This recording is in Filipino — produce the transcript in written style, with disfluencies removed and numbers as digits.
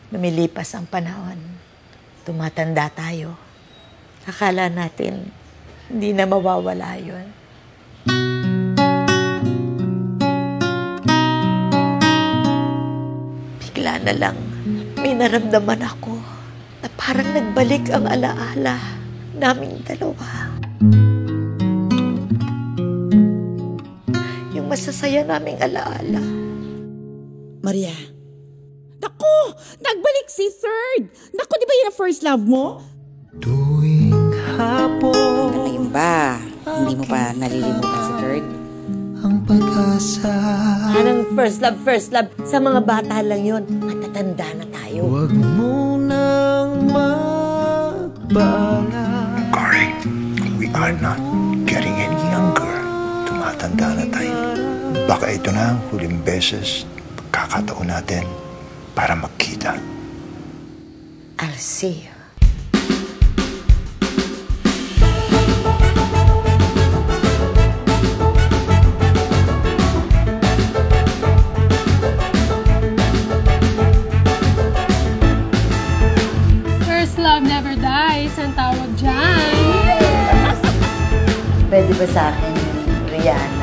Lumilipas ang panahon. Tumatanda tayo. Akala natin, hindi na mawawala yun. Bigla na lang, may naramdaman ako na parang nagbalik ang alaala naming dalawa. Yung masasaya naming alaala. Maria. Naku! Nagbalik si Third! Naku, di ba yun ang first love mo? Tuwing hapon. Talagang ba? Hindi mo pa nalilimutan si Third? Ang pag-asa. Anong first love? Sa mga bata lang yun. Matatanda na tayo. Huwag mo nang magbaala. Cory, we are not getting any younger. Tumatanda na tayo. Baka ito na ang huling beses kakataon natin para magkita. I'll see you. First love never dies. Ang tawag dyan. Pwede ba sa akin, Rian?